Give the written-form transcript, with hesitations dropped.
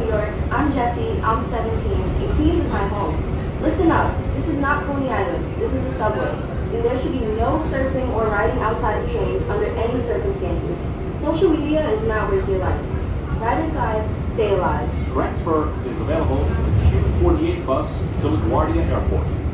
New York. I'm Jessie. I'm 17, and Queens is my home. Listen up. This is not Coney Island. This is the subway. And there should be no surfing or riding outside the trains under any circumstances. Social media is not worth your life. Ride inside. Stay alive. Transfer is available to the Q48 bus to LaGuardia Airport.